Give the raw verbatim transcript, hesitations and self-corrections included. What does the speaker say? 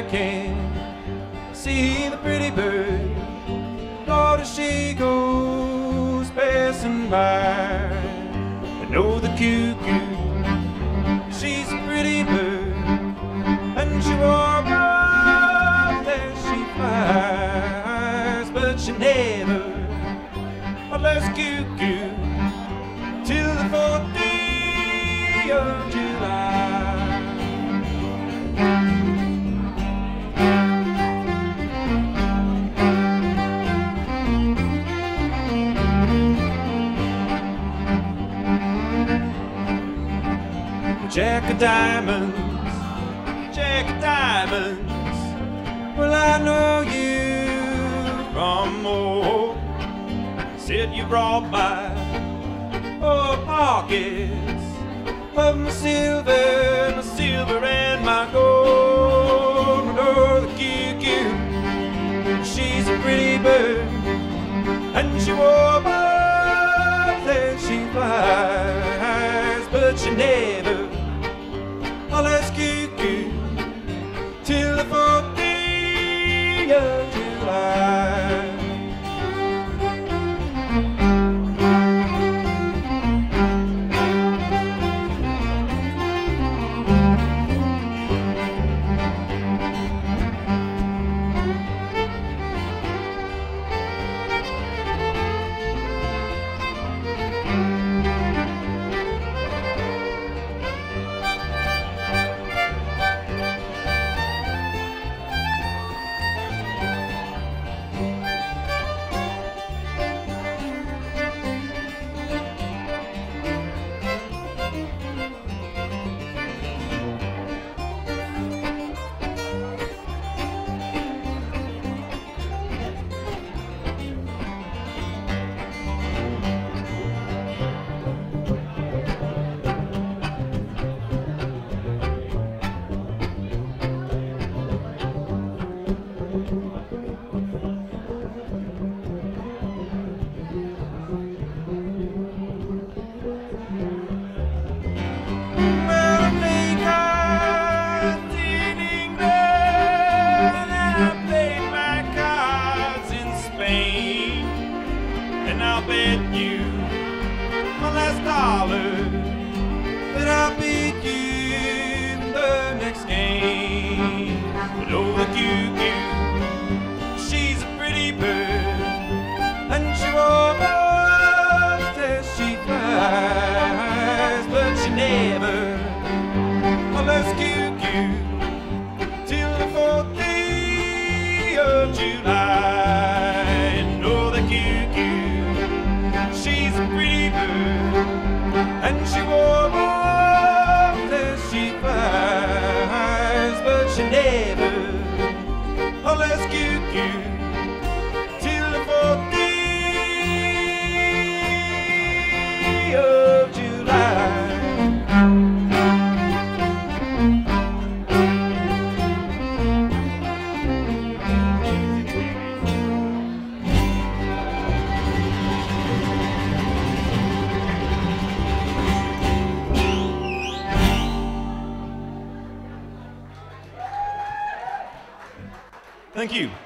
can see the pretty bird, Lord, as she goes passing by. I know the cuckoo, she's a pretty bird, and she warbles as she flies, but she never lets cuckoo till the fourth day of July. Jack of diamonds, Jack of diamonds, well I know you from old. Said you brought my oh, pockets of my silver, my silver and my gold. Oh, the cuckoo, she's a pretty bird, and she warbles as she flies, but she never lets cuckoo till the fourth day of July. Thank you.